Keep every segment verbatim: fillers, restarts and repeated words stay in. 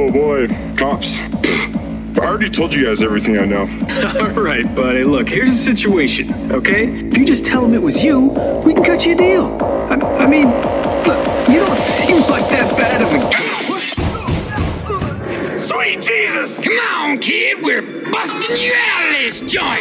Oh boy, cops. I already told you guys everything I know. All right, buddy. Look, here's the situation, okay? If you just tell them it was you, we can cut you a deal. I, I mean, look, you don't seem like that bad of a... Sweet Jesus! Come on, kid. We're busting you out of this joint.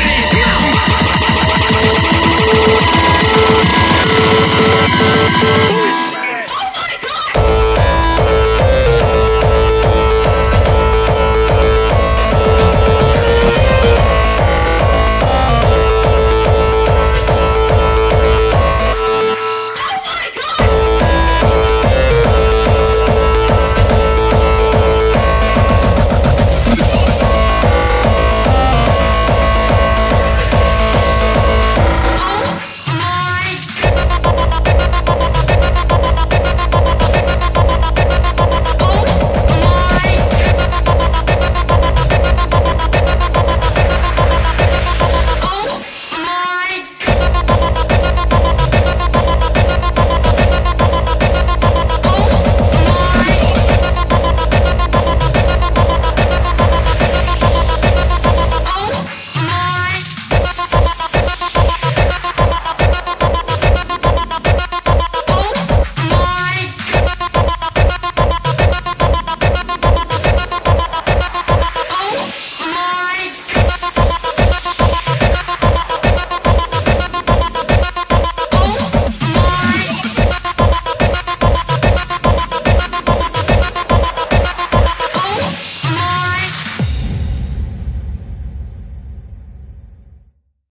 Oh!